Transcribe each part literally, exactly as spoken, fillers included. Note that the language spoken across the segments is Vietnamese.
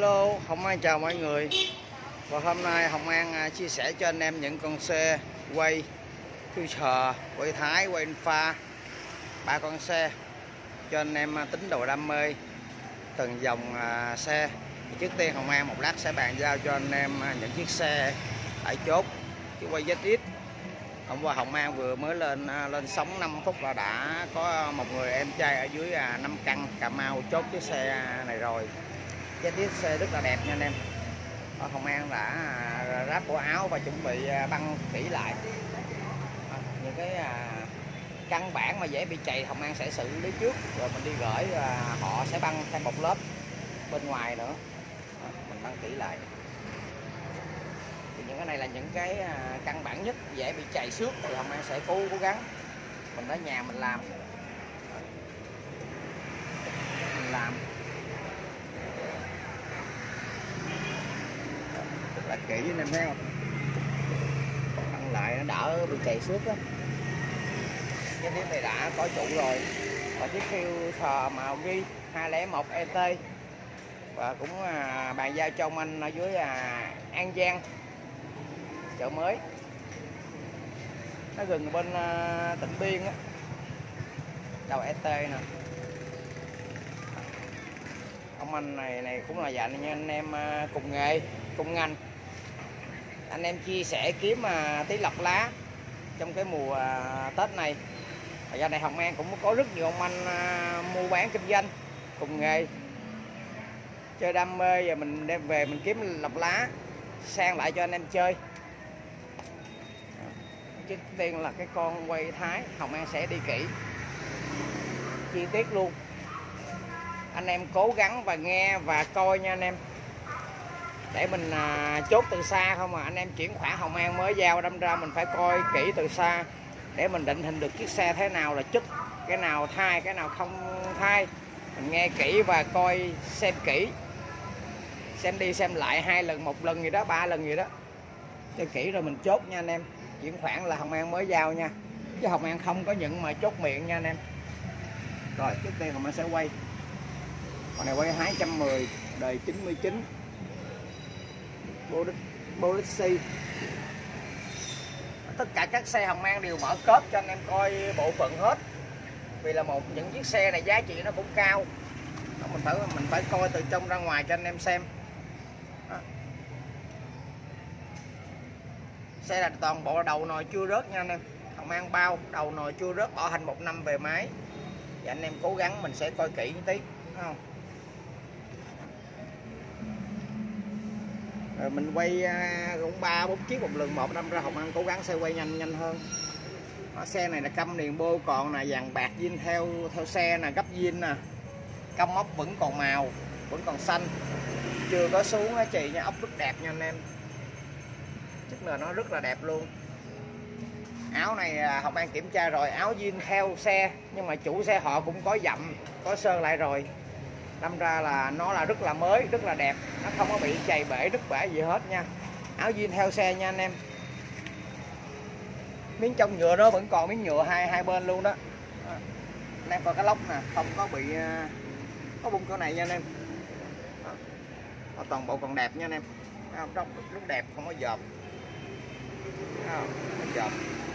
Hello, Hồng An chào mọi người. Và hôm nay Hồng An chia sẻ cho anh em những con xe quay Future, quay Thái, quay Alpha, ba con xe cho anh em tính đồ đam mê từng dòng xe. Trước tiên Hồng An một lát sẽ bàn giao cho anh em những chiếc xe tại chốt chiếc quay Z X. Hôm qua Hồng An vừa mới lên lên sóng năm phút là đã có một người em trai ở dưới năm căn Cà Mau chốt chiếc xe này rồi. Z X xe rất là đẹp nha anh em. Hồng An đã ráp cổ áo và chuẩn bị băng kỹ lại. Những cái căn bản mà dễ bị chày Hồng An sẽ xử lý trước rồi mình đi gửi, họ sẽ băng thêm một lớp bên ngoài nữa, mình băng kỹ lại. Thì những cái này là những cái căn bản nhất dễ bị chày xước thì Hồng An sẽ cố cố gắng mình ở nhà mình làm mình làm rất là kỹ anh em thấy không, băng lại nó đỡ bị chày xước á. Cái tiếp này đã có chủ rồi, và chiếc Future màu ghi hai không một E T và cũng à, bàn giao cho ông anh ở dưới à, An Giang chợ mới, nó gần bên à, Tịnh Biên á, đầu E T nè. Ông anh này này cũng là dành cho anh em à, cùng nghề cùng ngành, anh em chia sẻ kiếm à, tí lọc lá trong cái mùa à, Tết này. Ở giờ này Hồng An cũng có rất nhiều ông anh à, mua bán kinh doanh cùng nghề, chơi đam mê và mình đem về mình kiếm lọc lá sang lại cho anh em chơi. Trước tiên là cái con quay Thái, Hồng An sẽ đi kỹ chi tiết luôn, anh em cố gắng và nghe và coi nha anh em, để mình à, chốt từ xa không mà anh em chuyển khoản Hồng An mới giao, đâm ra mình phải coi kỹ từ xa để mình định hình được chiếc xe thế nào là chất, cái nào thai cái nào không thai. Mình nghe kỹ và coi xem kỹ, xem đi xem lại hai lần một lần gì đó, ba lần gì đó cho kỹ rồi mình chốt nha anh em. Chuyển khoản là Hồng An mới giao nha, chứ Hồng An không có những mà chốt miệng nha anh em. Rồi trước tiên Hồng An sẽ quay con này, quay hai trăm mười đời chín mươi chín Policy. Tất cả các xe Hồng An đều mở cốp cho anh em coi bộ phận hết, vì là một những chiếc xe này giá trị nó cũng cao, mình phải mình phải coi từ trong ra ngoài cho anh em xem. Đó. Xe là toàn bộ đầu nồi chưa rớt nha anh em, Hồng An bao đầu nồi chưa rớt, bảo hành một năm về máy, và anh em cố gắng mình sẽ coi kỹ một tí, đúng không? Rồi mình quay cũng ba bốn chiếc một lần một, đâm ra Hồng An cố gắng sẽ quay nhanh nhanh hơn. Đó, xe này là căm niền bô còn là vàng bạc zin theo theo xe nè, gấp zin nè, căm ốc vẫn còn màu, vẫn còn xanh, chưa có xuống á chị nha, ốc rất đẹp nha anh em, chất nền nó rất là đẹp luôn. Áo này Hồng An kiểm tra rồi, áo zin theo xe nhưng mà chủ xe họ cũng có dặm có sơn lại rồi, đâm ra là nó là rất là mới, rất là đẹp, nó không có bị chày bể đứt bể gì hết nha. Áo zin theo xe nha anh em, miếng trong nhựa đó vẫn còn miếng nhựa hai hai bên luôn đó. Anh em coi cái lốc nè, không có bị có bung chỗ này nha anh em. Đó, toàn bộ còn đẹp nha anh em, rất, rất đẹp, không có dợp, không dợp,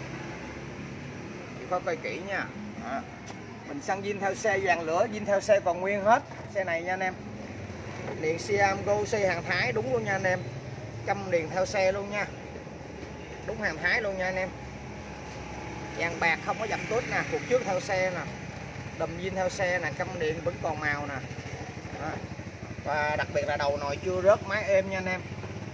chỉ có coi kỹ nha. Đó. Mình xăng zin theo xe, vàng lửa zin theo xe còn nguyên hết xe này nha anh em. Liền Siam Gosi hàng Thái đúng luôn nha anh em, căm liền theo xe luôn nha, đúng hàng Thái luôn nha anh em. Vàng bạc không có dặm tốt nè, cục trước theo xe nè, đầm zin theo xe nè, căm điện vẫn còn màu nè. Đó. Và đặc biệt là đầu nồi chưa rớt, máy êm nha anh em,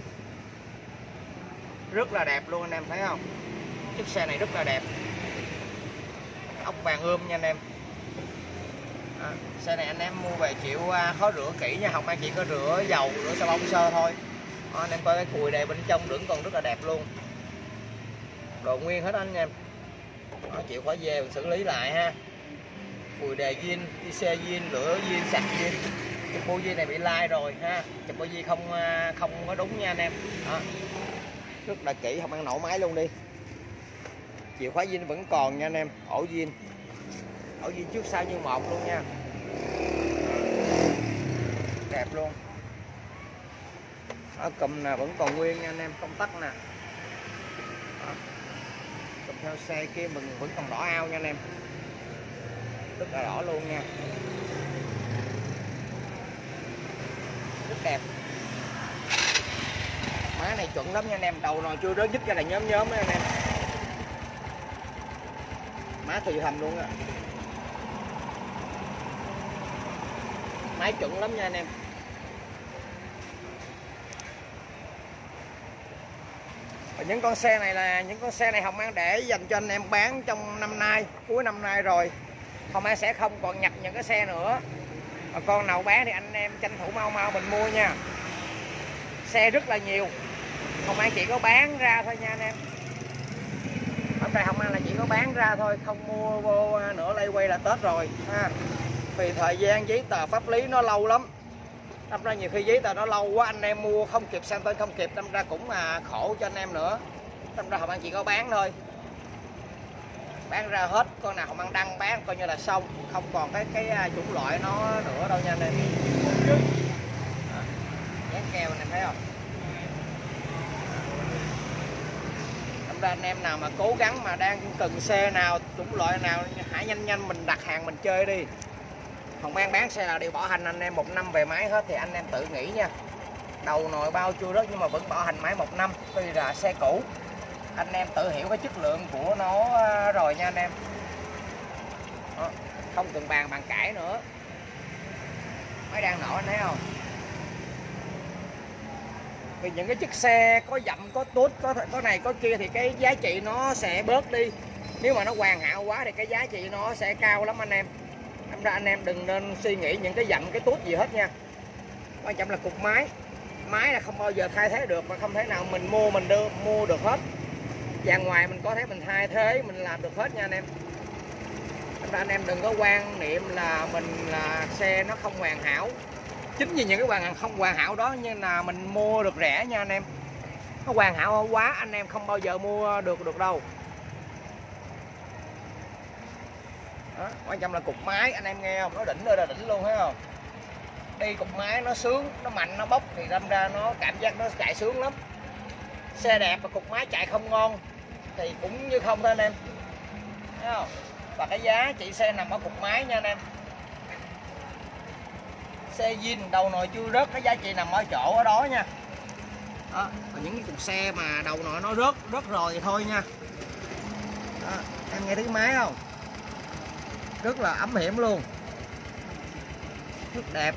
rất là đẹp luôn anh em thấy không, chiếc xe này rất là đẹp, ốc vàng ươm nha anh em. Đó. Xe này anh em mua về chịu khó rửa kỹ nha, Hồng An chỉ có rửa dầu, rửa xà bông sơ thôi. Đó, anh em coi cái cùi đề bên trong vẫn còn rất là đẹp luôn, đồ nguyên hết anh em. Đó, chịu khó về mình xử lý lại ha, cùi đề zin, đi xe zin, lửa zin, sạc zin. Chụp bô này bị lai rồi ha, chụp bô không không có đúng nha anh em. Đó. Rất là kỹ, Hồng An nổ máy luôn đi, chìa khóa zin vẫn còn nha anh em, ổ zin, ổ zin trước sau như một luôn nha, đẹp luôn. Ở cùm nè vẫn còn nguyên nha anh em, công tắc nè. Đó. Cùm theo xe kia mình vẫn còn đỏ ao nha anh em, rất là đỏ luôn nha, rất đẹp. Má này chuẩn lắm nha anh em, đầu nồi chưa rớt dứt ra là nhóm nhóm đó anh em. Má thì thầm luôn á, máy chuẩn lắm nha anh em. Và những con xe này là những con xe này Hồng An để dành cho anh em bán trong năm nay, cuối năm nay rồi. Hồng An sẽ không còn nhập những cái xe nữa. Và con nào bán thì anh em tranh thủ mau mau mình mua nha. Xe rất là nhiều, Hồng An chỉ có bán ra thôi nha anh em. Hôm nay Hồng An là chỉ có bán ra thôi, không mua vô nữa, lây quay là Tết rồi ha. Vì thời gian giấy tờ pháp lý nó lâu lắm, đâm ra nhiều khi giấy tờ nó lâu quá anh em mua không kịp, sang tên không kịp, đâm ra cũng là khổ cho anh em nữa. Đâm ra Hồng An chỉ có bán thôi, bán ra hết con nào Hồng An đăng bán coi như là xong, không còn cái cái chủng loại nó nữa đâu nha anh em. Dán keo anh em thấy không? Đâm ra anh em nào mà cố gắng mà đang cần xe nào, chủng loại nào, hãy nhanh nhanh mình đặt hàng mình chơi đi. Hồng An bán xe là đều bảo hành anh em một năm về máy hết, thì anh em tự nghĩ nha. Đầu nồi bao chưa rớt nhưng mà vẫn bảo hành máy một năm, tuy là xe cũ. Anh em tự hiểu cái chất lượng của nó rồi nha anh em. Đó, không cần bàn bàn cãi nữa. Máy đang nổ anh thấy không? Vì những cái chiếc xe có dặm, có tốt, có có này có kia thì cái giá trị nó sẽ bớt đi. Nếu mà nó hoàn hảo quá thì cái giá trị nó sẽ cao lắm anh em. Nên ra anh em đừng nên suy nghĩ những cái dặm, cái tốt gì hết nha. Quan trọng là cục máy. Máy là không bao giờ thay thế được, mà không thể nào mình mua mình đưa mua được hết. Dàn ngoài mình có thể mình thay thế, mình làm được hết nha anh em. Nên ra anh em đừng có quan niệm là mình là xe nó không hoàn hảo. Chính vì những cái hoàn không hoàn hảo đó nhưng là mình mua được rẻ nha anh em. Nó hoàn hảo quá anh em không bao giờ mua được được đâu. Đó, quan trọng là cục máy anh em nghe không, nó đỉnh ơi là đỉnh luôn thấy không. Đi cục máy nó sướng, nó mạnh, nó bốc thì đâm ra nó cảm giác nó chạy sướng lắm. Xe đẹp mà cục máy chạy không ngon thì cũng như không thôi anh em, thấy không. Và cái giá trị xe nằm ở cục máy nha anh em. Xe zin đầu nồi chưa rớt, cái giá trị nằm ở chỗ ở đó nha. Đó, còn những cái cục xe mà đầu nồi nó rớt rớt rồi thì thôi nha. Đó, em nghe tiếng máy không, rất là ấm hiểm luôn, rất đẹp.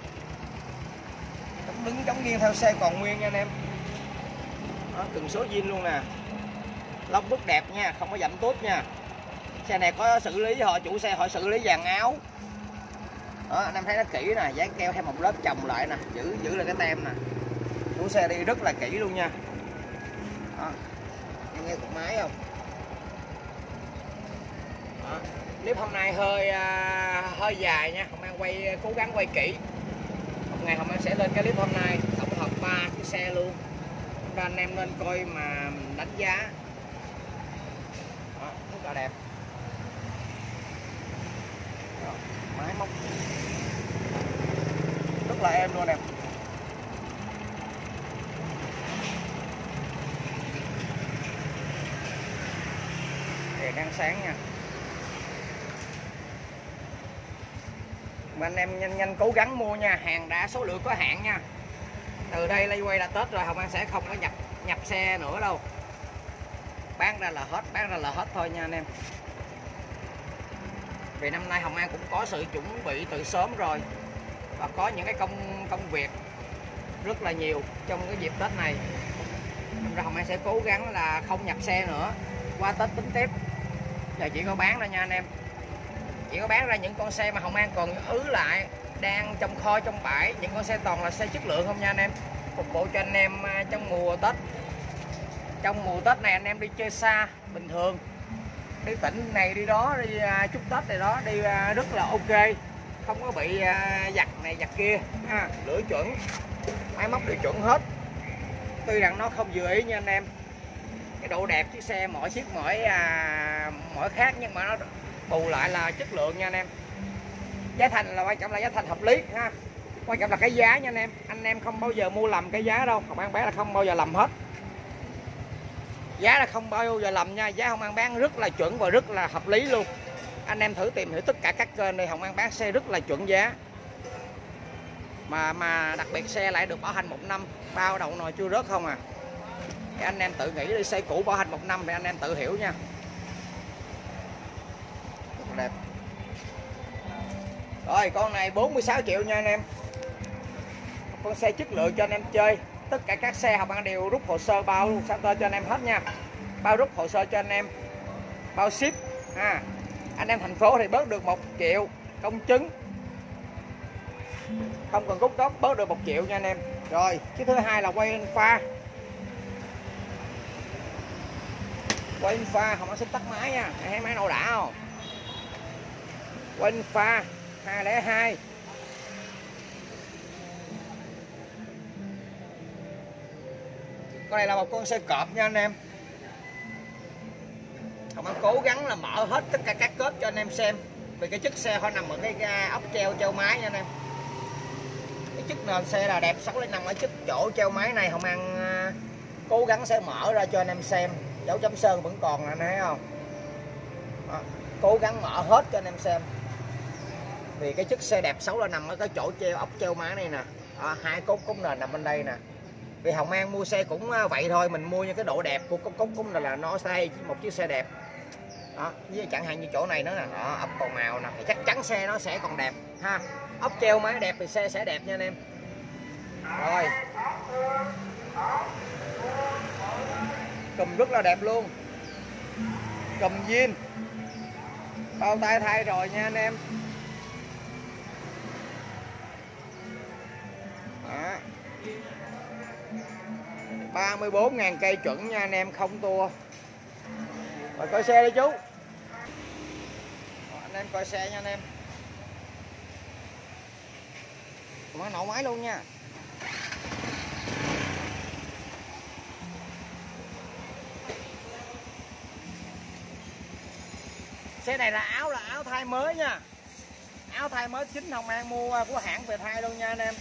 Chống đứng chống nghiêng theo xe còn nguyên nha anh em. Đó, từng số zin luôn nè, lông rất đẹp nha, không có dặm tốt nha. Xe này có xử lý, họ chủ xe họ xử lý dàn áo. Đó, anh em thấy nó kỹ nè, dán keo thêm một lớp chồng lại nè, giữ giữ lại cái tem nè. Chủ xe đi rất là kỹ luôn nha. Đó, em nghe cục máy không. Đó, clip hôm nay hơi uh, hơi dài nha, Hồng An quay cố gắng quay kỹ. Một ngày Hồng An sẽ lên cái clip hôm nay tổng hợp ba cái xe luôn, nên anh em nên coi mà đánh giá. Đó, rất là đẹp. Đó, máy móc rất là êm luôn em. Đèn đang sáng nha. Và anh em nhanh nhanh cố gắng mua nha, hàng đã số lượng có hạn nha. Từ đây lây quay là Tết rồi, Hồng An sẽ không có nhập nhập xe nữa đâu. Bán ra là hết, bán ra là hết thôi nha anh em. Vì năm nay Hồng An cũng có sự chuẩn bị từ sớm rồi, và có những cái công công việc rất là nhiều trong cái dịp Tết này. Nên ra Hồng An sẽ cố gắng là không nhập xe nữa, qua Tết tính tiếp. Giờ chỉ có bán ra nha anh em. Chỉ có bán ra những con xe mà Hồng An còn ứ lại, đang trong kho trong bãi, những con xe toàn là xe chất lượng không nha anh em, phục vụ cho anh em trong mùa Tết. Trong mùa Tết này anh em đi chơi xa bình thường, đi tỉnh này đi đó, đi chúc Tết này đó, đi rất là ok, không có bị giặt này giặt kia ha. Lửa chuẩn, máy móc đều chuẩn hết. Tuy rằng nó không vừa ý nha anh em, cái độ đẹp chiếc xe mỗi chiếc mỗi à, mỗi khác, nhưng mà nó bù lại là chất lượng nha anh em. Giá thành là quan trọng, là giá thành hợp lý ha. Quan trọng là cái giá nha anh em. Anh em không bao giờ mua lầm cái giá đâu. Hồng An bán là không bao giờ lầm hết. Giá là không bao giờ lầm nha. Giá Hồng An bán rất là chuẩn và rất là hợp lý luôn. Anh em thử tìm hiểu tất cả các kênh này, Hồng An bán xe rất là chuẩn giá. Mà mà đặc biệt xe lại được bảo hành một năm, bao đậu nồi chưa rớt không à. Thì anh em tự nghĩ đi, xe cũ bảo hành một năm thì anh em tự hiểu nha. Rất đẹp. Rồi con này bốn mươi sáu triệu nha anh em. Con xe chất lượng cho anh em chơi. Tất cả các xe Hồng An đều rút hồ sơ bao sang tên cho anh em hết nha. Bao rút hồ sơ cho anh em, bao ship ha. Anh em thành phố thì bớt được một triệu công chứng, không cần rút gốc bớt được một triệu nha anh em. Rồi cái thứ hai là quay pha. Quay pha Hồng An xin tắt máy nha. Thấy máy nổ đã không? Quay pha hai không hai. Con này là một con xe cọp nha anh em. Hồng An cố gắng là mở hết tất cả các kết cho anh em xem. Vì cái chất xe họ nằm ở cái ốc treo treo máy nha anh em. Cái chất nền xe là đẹp, xấu lại nằm ở chất chỗ treo máy này. Hồng An cố gắng sẽ mở ra cho anh em xem. Dấu chấm sơn vẫn còn, anh thấy không? Đó, cố gắng mở hết cho anh em xem. Vì cái chất xe đẹp xấu là nằm ở cái chỗ treo ốc treo máy này nè. Đó, hai cốt cúng nền nằm bên đây nè. Vì Hồng An mua xe cũng vậy thôi, mình mua những cái độ đẹp của cốt cúng cúng là, là nó xe một chiếc xe đẹp. Đó, với chẳng hạn như chỗ này nữa nè, đó, ốc còn màu nè, thì chắc chắn xe nó sẽ còn đẹp ha. Ốc treo máy đẹp thì xe sẽ đẹp nha anh em. Rồi. Cùm rất là đẹp luôn. Cùm zin. Bao tay thay rồi nha anh em. Đó. ba mươi bốn ngàn cây chuẩn nha anh em, không tua. Rồi coi xe đi chú. Rồi, anh em coi xe nha anh em. Nó nổ máy luôn nha. Xe này là áo là áo thay mới nha. Áo thay mới chính Hồng An mua của hãng về thay luôn nha anh em.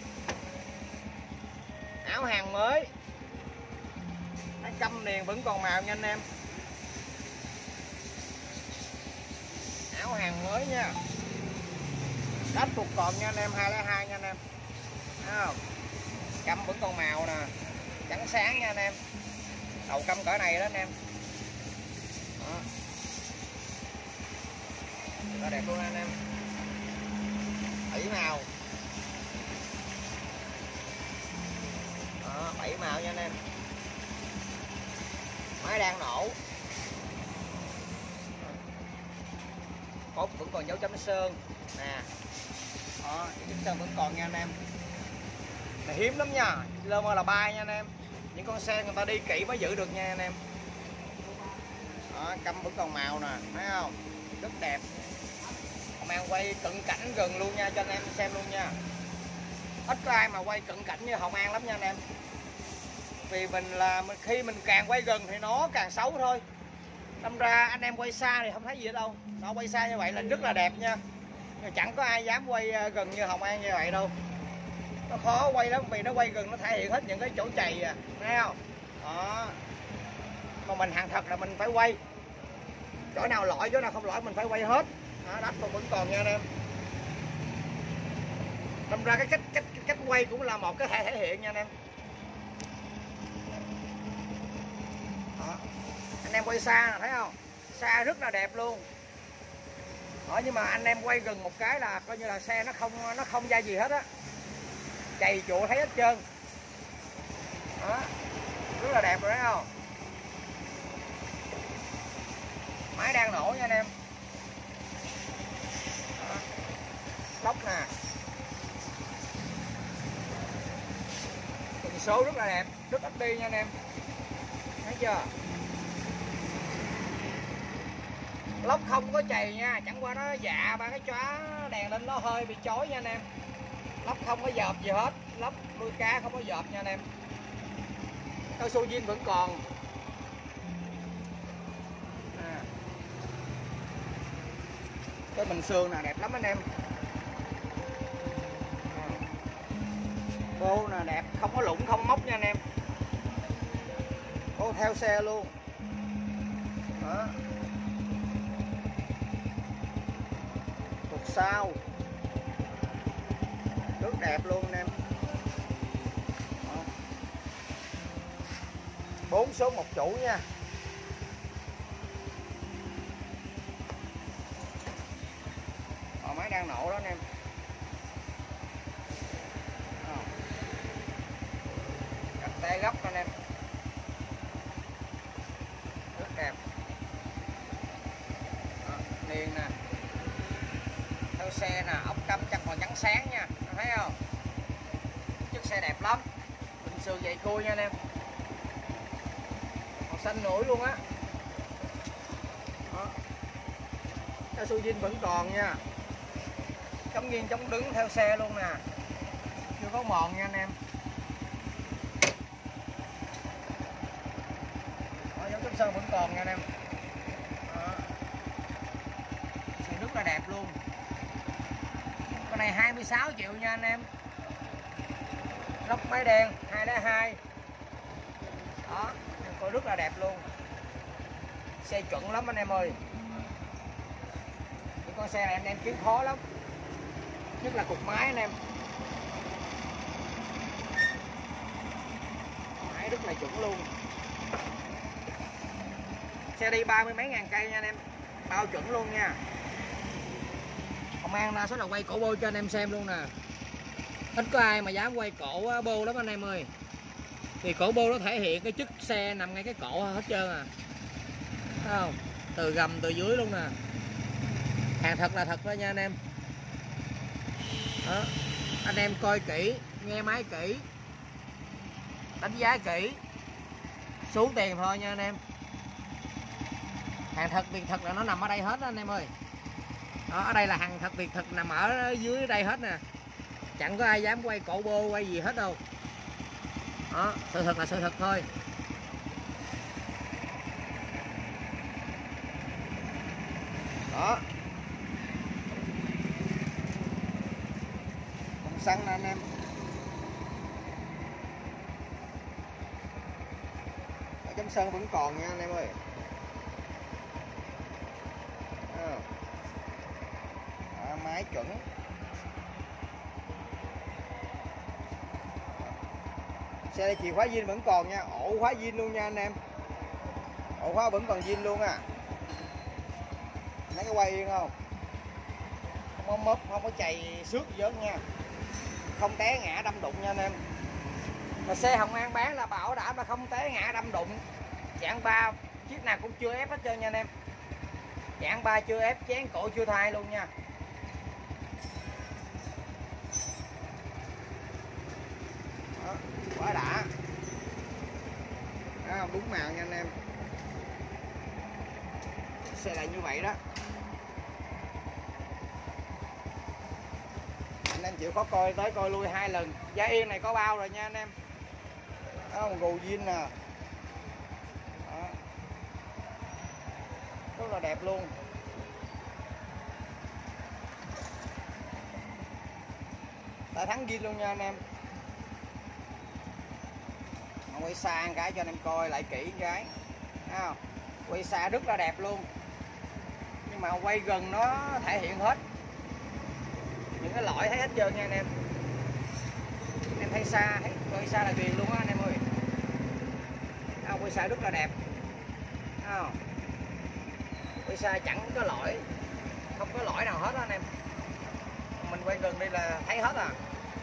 Áo hàng mới. Cái căm niền vẫn còn màu nha anh em. Áo hàng mới nha. Đách thuộc còn nha anh em, hai không hai nha anh em. Thấy không? Căm vẫn còn màu nè. Trắng sáng nha anh em. Đầu căm cỡ này đó anh em. Đó. Đó đẹp luôn anh em. bảy màu. Đó, bảy màu nha anh em. Máy đang nổ. Cốt vẫn còn dấu chấm sơn nè. Đó, chấm sơn vẫn còn nha anh em. Là hiếm lắm nha, lơ mơ là bay nha anh em. Những con xe người ta đi kỹ mới giữ được nha anh em. Đó, căm vẫn còn màu nè, thấy không? Rất đẹp. Hồng An quay cận cảnh gần luôn nha cho anh em xem luôn nha. Ít có ai mà quay cận cảnh như Hồng An lắm nha anh em. Vì mình là mình, khi mình càng quay gần thì nó càng xấu thôi. Đâm ra anh em quay xa thì không thấy gì ở đâu. Nó quay xa như vậy là rất là đẹp nha. Nhưng chẳng có ai dám quay gần như Hồng An như vậy đâu. Nó khó quay lắm vì nó quay gần nó thể hiện hết những cái chỗ chày à, thấy không? Đó. Mà mình hàng thật là mình phải quay. Chỗ nào lỗi, chỗ nào không lỗi mình phải quay hết. Đó, đách còn vẫn còn nha anh em. Đâm ra cái cách cách cách quay cũng là một cái thể thể hiện nha anh em. Đó. Anh em quay xa thấy không? Xa rất là đẹp luôn. Đó, nhưng mà anh em quay gần một cái là coi như là xe nó không nó không ra gì hết á. Chày chụa thấy hết trơn. Đó. Rất là đẹp rồi thấy không? Máy đang nổ nha anh em. Đó. Lốc nè. Cần số rất là đẹp, rất ít đi nha anh em. Thấy chưa? Lốc không có chày nha, chẳng qua nó dạ ba cái chóa đèn lên nó hơi bị chói nha anh em. Lốc không có dợp gì hết, lốc nuôi cá không có dợp nha anh em. Cao su zin vẫn còn. À. Cái bình sườn nè đẹp lắm anh em. À. Bô nè đẹp, không có lủng không móc nha anh em. Bô theo xe luôn. Đó. Cục sau rất đẹp luôn anh em. Đó. bốn số một chủ nha. Ờ, máy đang nổ đó anh em. Ờ. Cặp tay gấp anh em. Rất đẹp. Đó, niền nè. Theo xe nè, ốc căm chắc màu trắng sáng nha, thấy không? Chiếc xe đẹp lắm. Bình sườn dày cui nha anh em. Màu xanh nổi luôn á. Đó. Cao su zin vẫn còn nha. Chống nghiêng chống đứng theo xe luôn nè. Chưa có mòn nha anh em. Đó, dấu chấm sơn vẫn còn nha anh em. Đó. Xe rất là đẹp luôn. Con này hai mươi sáu triệu nha anh em. Lốc máy đen hai không hai. Đó, coi rất là đẹp luôn. Xe chuẩn lắm anh em ơi. Những con xe này anh em kiếm khó lắm. Nhất là cục máy anh em. Máy rất là chuẩn luôn. Xe đi ba mươi mấy ngàn cây nha anh em. Bao chuẩn luôn nha. Còn mang ra số là quay cổ bô cho anh em xem luôn nè. Ít có ai mà dám quay cổ bô lắm anh em ơi. Thì cổ bô nó thể hiện cái chức xe nằm ngay cái cổ hết trơn à. Thấy không? Từ gầm từ dưới luôn nè. Hàng thật là thật đó nha anh em. Đó. Anh em coi kỹ, nghe máy kỹ, đánh giá kỹ, xuống tiền thôi nha anh em. Hàng thật việc thật là nó nằm ở đây hết đó anh em ơi. Đó, ở đây là hàng thật việc thật nằm ở dưới đây hết nè. Chẳng có ai dám quay cổ bô quay gì hết đâu. Đó, sự thật là sự thật thôi. Đó. Còn xăng nè anh em. Ở chấm sơn vẫn còn nha anh em ơi. Đó. Đó, máy chuẩn. Xe này chìa khóa zin vẫn còn nha, ổ khóa zin luôn nha anh em. Ổ khóa vẫn còn zin luôn à. Mấy cái quay yên không? Không có mớp, không có chày xước gì hết nha. Không té ngã đâm đụng nha anh em. Mà xe Hồng An bán là bảo đảm là không té ngã đâm đụng. Chạng ba chiếc nào cũng chưa ép hết trơn nha anh em. Chạng ba chưa ép, chén cổ chưa thay luôn nha. Đó, quá đã. Đó, đúng màu nha anh em. Xe là như vậy đó. Anh em chịu khó coi tới coi lui hai lần. Giá yên này có bao rồi nha anh em. Đó, một gù zin nè. Đó. Rất là đẹp luôn. Đã thắng zin luôn nha anh em. Quay xa cái cho anh em coi lại kỹ cái. Thấy không? Quay xa rất là đẹp luôn. Nhưng mà quay gần nó thể hiện hết những cái lõi thấy hết trơn nha anh em. Anh em thấy xa, thấy quay xa là ghiền luôn á anh em ơi. À, quay xa rất là đẹp. À, quay xa chẳng có lỗi, không có lỗi nào hết đó anh em. Mình quay gần đây là thấy hết à.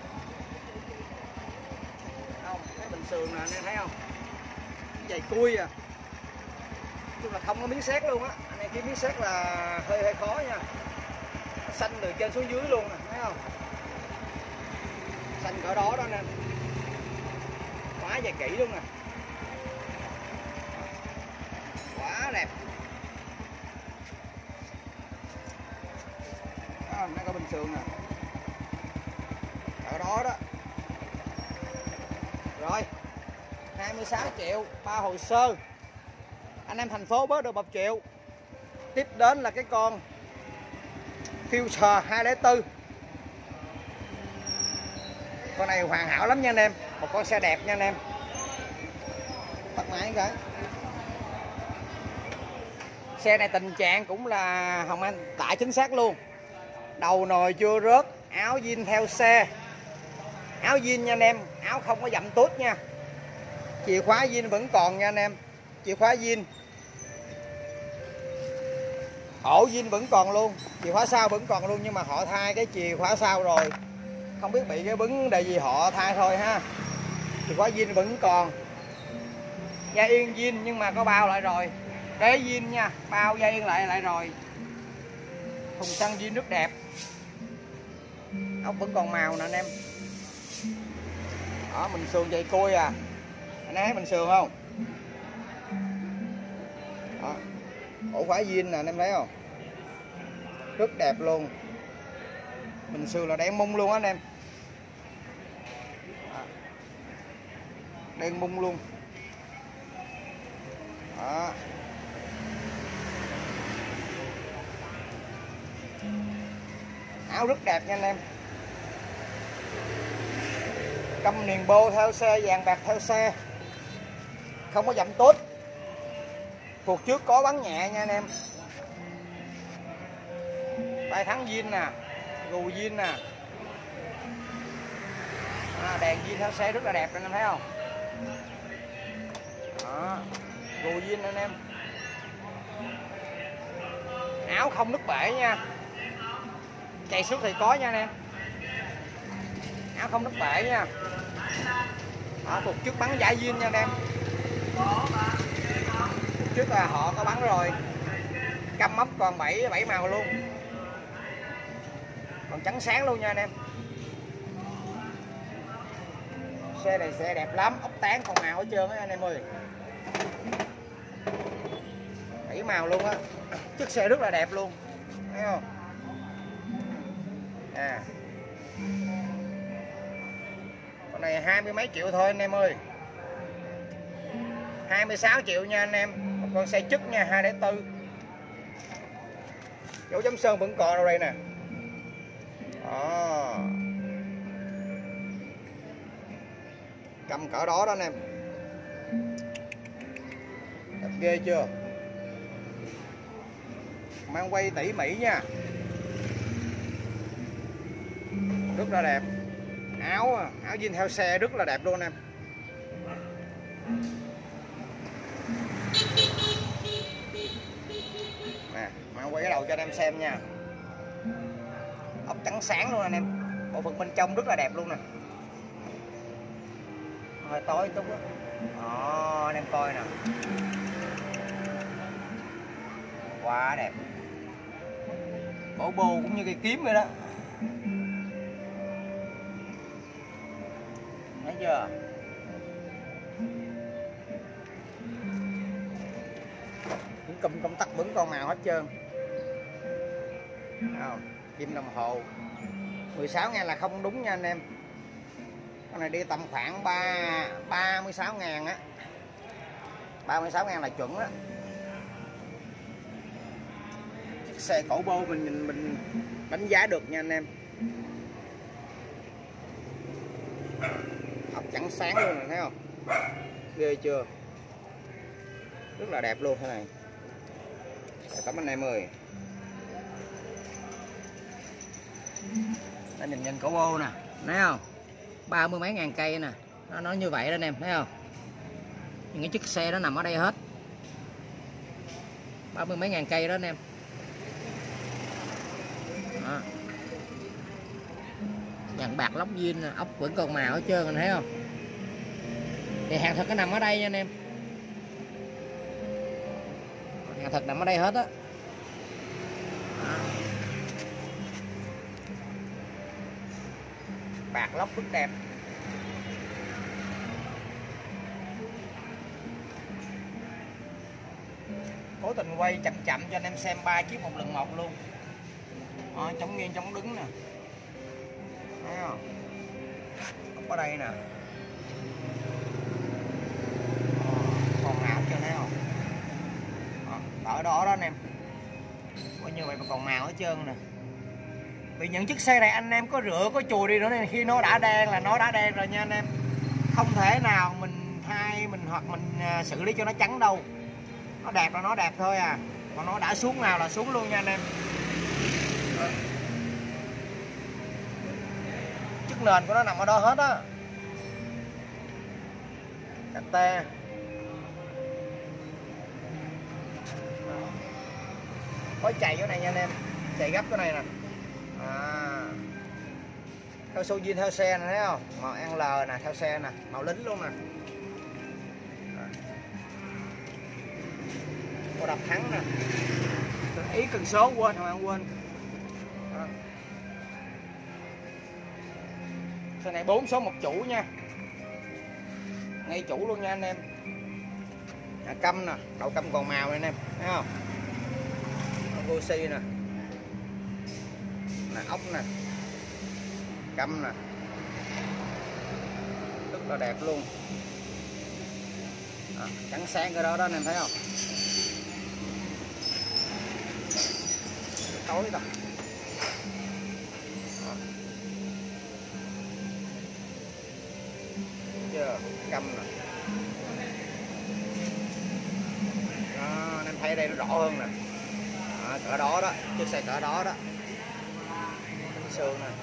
Không, cái bình sườn nè anh em thấy không? Dày cui à. Chung là không có miếng sét luôn á. Anh em kiếm miếng sét là hơi hơi khó nha. Xanh từ trên xuống dưới luôn nè, thấy không? Xanh cỡ đó đó nè. Quá dày kỹ luôn nè. Quá đẹp. Đó, nó có bình sườn nè. Cỡ đó đó. Rồi. hai mươi sáu triệu, ba hồ sơ. Anh em thành phố bớt được một triệu. Tiếp đến là cái con Future hai không bốn. Con này hoàn hảo lắm nha anh em, một con xe đẹp nha anh em. Tắt máy cái. Xe này tình trạng cũng là Hồng Anh tải chính xác luôn. Đầu nồi chưa rớt, áo zin theo xe. Áo zin nha anh em, áo không có dặm tốt nha. Chìa khóa zin vẫn còn nha anh em. Chìa khóa zin. Ổ zin vẫn còn luôn, chìa khóa sau vẫn còn luôn, nhưng mà họ thay cái chìa khóa sau rồi. Không biết bị cái vấn đề gì họ thay thôi ha. Chìa khóa zin vẫn còn. Da yên zin nhưng mà có bao lại rồi. Đế zin nha, bao da yên lại lại rồi. Thùng xăng zin rất đẹp. Ốc vẫn còn màu nè anh em. Đó, mình sườn dây cui à. Anh thấy mình sườn không? Đó. Ổ khóa zin nè anh em thấy không? Rất đẹp luôn. Mình sườn là đen mung luôn á anh em. Đen mung luôn. Đó. Áo rất đẹp nha anh em. Căm niền bô theo xe, vàng bạc theo xe. Không có dặm tốt. Phục trước có bắn nhẹ nha anh em. Tay thắng zin nè, gù zin nè. À, đèn zin theo xe rất là đẹp anh em thấy không? Đó, gù zin anh em. Áo không nứt bể nha. Chạy suốt thì có nha anh em. Áo không nứt bể nha. Đó, phục trước bắn giải zin nha anh em. Phục trước là họ có bắn rồi. Căm móc còn bảy bảy màu luôn. Còn trắng sáng luôn nha anh em. Xe này xe đẹp lắm, ốc tán còn màu hết trơn á anh em ơi. Bảy màu luôn á. Chiếc xe rất là đẹp luôn. Thấy không? À. Con này hai mươi mấy triệu thôi anh em ơi. hai mươi sáu triệu nha anh em. Một con xe chất nha, hai không bốn. Dấu chấm sơn vẫn còn đâu đây nè. Đó. Cầm cỡ đó đó anh em. Đẹp ghê chưa? Mang quay tỉ mỉ nha. Rất là đẹp. Áo áo jean theo xe rất là đẹp luôn anh em. Nè, mang quay cái đầu cho anh em xem nha. Ốc trắng sáng luôn anh em. Bộ phận bên trong rất là đẹp luôn nè. Hơi tối chút á. Đó, anh em coi nè. Quá đẹp. Bộ bô cũng như cây kiếm vậy đó. Thấy chưa? Những cụm công tắc vẫn còn màu hết trơn. Không, kim đồng hồ mười sáu ngàn là không đúng nha anh em. Con này đi tầm khoảng ba mươi sáu ngàn á. ba mươi sáu ngàn là chuẩn á. Chiếc xe cổ bô mình mình mình đánh giá được nha anh em. Ốc trắng sáng luôn này, thấy không? Ghê chưa? Rất là đẹp luôn thế này. Cảm ơn anh em ơi. Đây nhìn nhìn cổ bô nè, thấy không? Ba mươi mấy ngàn cây nè. Nó nói như vậy đó anh em, thấy không? Những cái chiếc xe nó nằm ở đây hết. Ba mươi mấy ngàn cây đó anh em. Đó. Dàn bạc lóc zin, ốc vẫn còn màu hết trơn anh thấy không? Thì hàng thật nó nằm ở đây nha anh em. Hàng thật nằm ở đây hết á. Bạc lóc rất đẹp. Cố tình quay chậm chậm cho anh em xem ba chiếc một lần một luôn. Đó, chống nghiêng chống đứng nè. Thấy không? Ở đây nè. Còn màu chưa thấy không? Đó, ở đó đó anh em. Coi như vậy mà còn màu hết trơn nè. Vì những chiếc xe này anh em có rửa có chùi đi nữa, nên khi nó đã đen là nó đã đen rồi nha anh em. Không thể nào mình thay mình hoặc mình xử lý cho nó trắng đâu. Nó đẹp là nó đẹp thôi à. Còn nó đã xuống nào là xuống luôn nha anh em. Chức nền của nó nằm ở đó hết á. Cạch te. Có chạy chỗ này nha anh em. Chạy gấp cái này nè. À. Cao su zin theo xe này thấy không? Màu en lờ nè, theo xe nè, màu lính luôn nè. Có đập thắng nè. Ý cần số quên không ăn quên. Đó. Xe này bốn số một chủ nha. Ngay chủ luôn nha anh em. À, căm nè, đầu căm còn màu này anh em, thấy không? Oxy nè. Nè ốc nè. Căm nè. Rất là đẹp luôn. À, trắng sáng cái đó đó anh em thấy không? Tối rồi. Chưa, căm nè. Đó, anh em thấy đây nó rõ hơn nè. À, cỡ đó đó, chiếc xe cỡ đó đó. Sườn nè.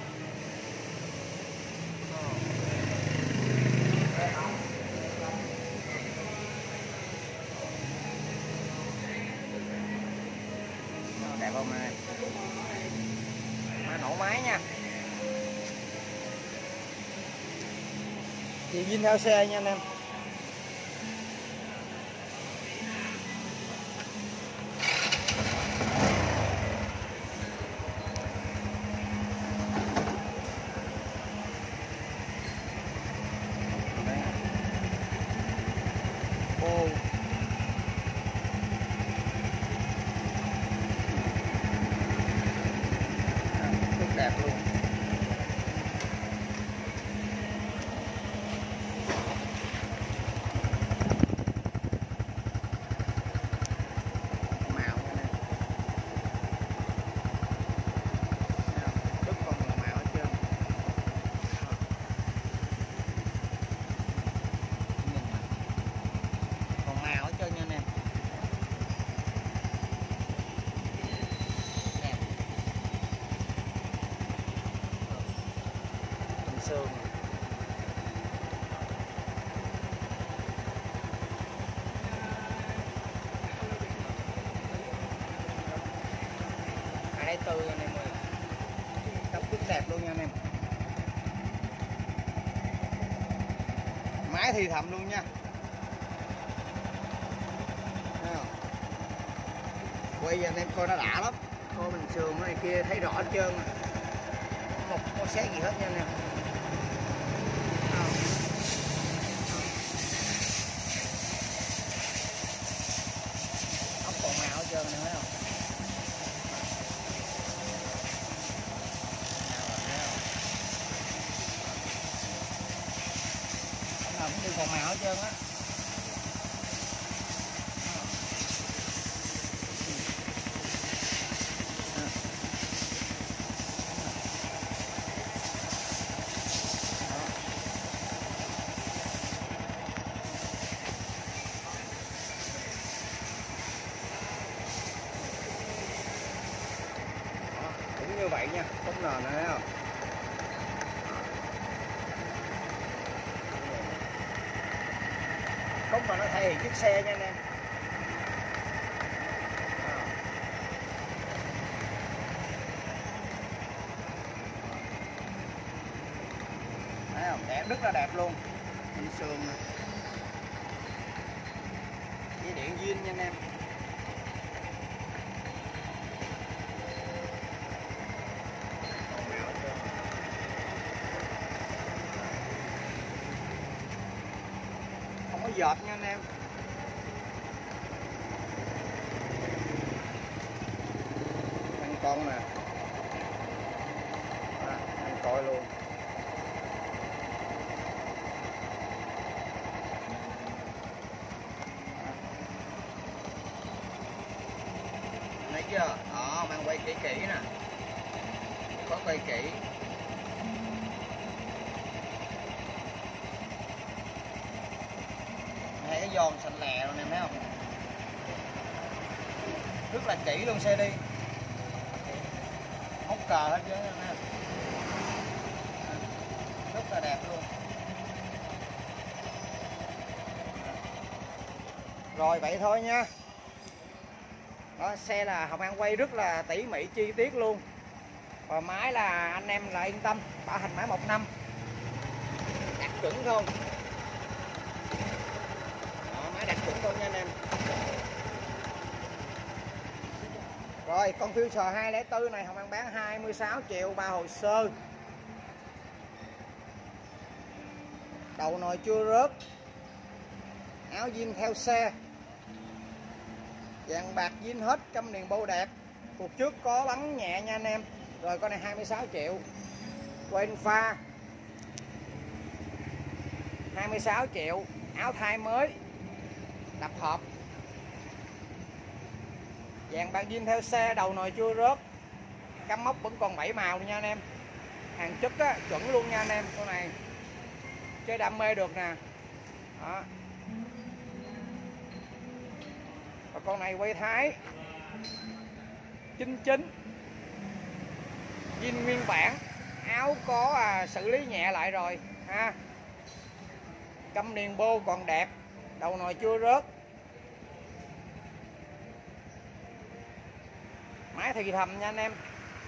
Đẹp không này? Máy nổ máy nha. Chị zin theo xe nha anh em. Ô. Rất đẹp luôn. Sườn. hai tư anh em ơi. Đóng rất đẹp luôn nha anh em. Máy thì thầm luôn nha. Thấy không? Quay cho anh em coi nó đã lắm. Coi mình sườn này kia thấy rõ hết trơn. Một có xét gì hết nha anh em. Ốc còn màu hết trơn này thấy không? Ốc nào cũng đều còn màu hết trơn á. Như vậy nha, không nền này thấy không? Không mà nó thể hiện chiếc xe nha anh em. Thấy không? Đẹp, rất là đẹp luôn. Hình sườn này. Dây điện zin nha anh em. Không có dợt nha anh em. Anh con nè. À, anh coi luôn. Thấy chưa? Đó, mang quay kỹ kỹ nè. có quay kỹ. Thấy cái giòn sạch lẹ rồi nè, thấy không? Rất là kỹ luôn xe đi. Móc cờ hết chứ nè. Rất là đẹp luôn. Rồi vậy thôi nha. Đó, xe là Hồng An quay rất là tỉ mỉ chi tiết luôn. Và máy là anh em là yên tâm, bảo hành máy một năm. Đạt chuẩn không? Đó, máy đạt chuẩn không nha anh em. Rồi con Future hai không bốn này Hồng An bán hai mươi sáu triệu ba hồ sơ. Đầu nồi chưa rớt. Áo zin theo xe. Vàng bạc zin hết, câm niền bô đẹp. Cuộc trước có bắn nhẹ nha anh em. Rồi con này hai mươi sáu triệu. Quên pha hai mươi sáu triệu. Áo thai mới, đập hộp. Vàng bạc zin theo xe, đầu nồi chưa rớt. Cắm móc vẫn còn bảy màu nha anh em. Hàng chất á, chuẩn luôn nha anh em. Con này chơi đam mê được nè. Đó. Và con này quay Thái chín chín zin nguyên bản. Áo có à, xử lý nhẹ lại rồi ha. Câm niền bô còn đẹp. Đầu nồi chưa rớt. Máy thì thầm nha anh em.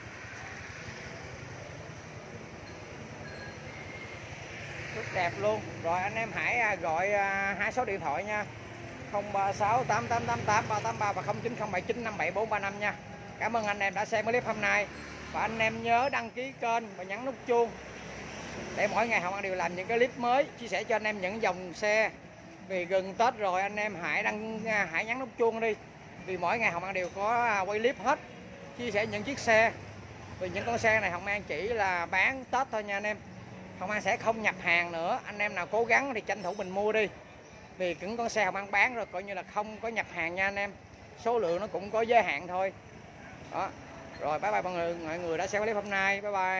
Rất đẹp luôn. Rồi anh em hãy gọi hai số điện thoại nha. không ba sáu tám tám tám tám ba tám ba và không chín không bảy chín năm bảy bốn ba năm nha. Cảm ơn anh em đã xem clip hôm nay. Và anh em nhớ đăng ký kênh và nhấn nút chuông để mỗi ngày Hồng An đều làm những cái clip mới, chia sẻ cho anh em những dòng xe. Vì gần Tết rồi anh em hãy đăng hãy nhấn nút chuông đi. Vì mỗi ngày Hồng An đều có quay clip hết, chia sẻ những chiếc xe. Vì những con xe này Hồng An chỉ là bán Tết thôi nha anh em. Hồng An sẽ không nhập hàng nữa. Anh em nào cố gắng thì tranh thủ mình mua đi. Vì những con xe Hồng An bán rồi coi như là không có nhập hàng nha anh em. Số lượng nó cũng có giới hạn thôi. Đó. Rồi bye bye mọi người, mọi người đã xem clip hôm nay. Bye bye.